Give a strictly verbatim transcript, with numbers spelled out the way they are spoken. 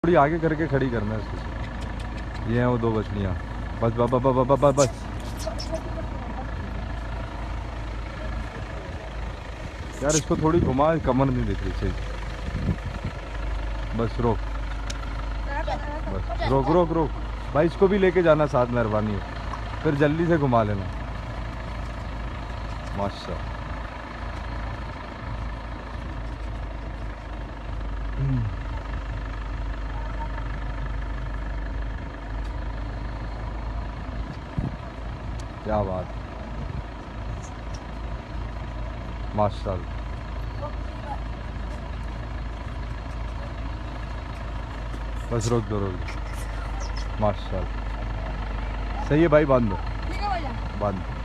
थोड़ी आगे करके खड़ी करना है इसको। ये हैं वो दो मछलियाँ। बस बस बस बस बस बस। यार इसको थोड़ी घुमा, कमर नहीं दिख रही सही। बस रोक, बस रोक रोक रोक भाई। इसको भी लेके जाना साथ, मेहरबानी है। फिर जल्दी से घुमा लेना। माशा क्या बात, माशाल्लाह। बस रोक दो, रोक दो। माशाल्लाह सही है भाई, बांध दो, बांध दो।